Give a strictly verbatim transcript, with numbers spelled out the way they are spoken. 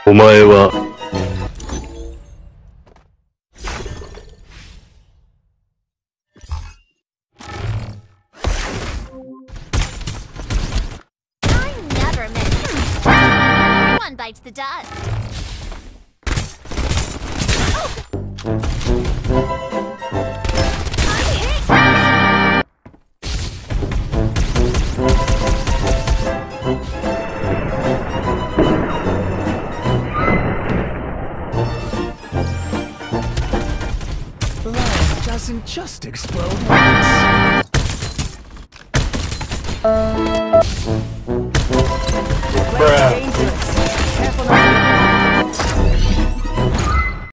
お前は bites the dust. Life doesn't just explode once. Bruh. Careful not to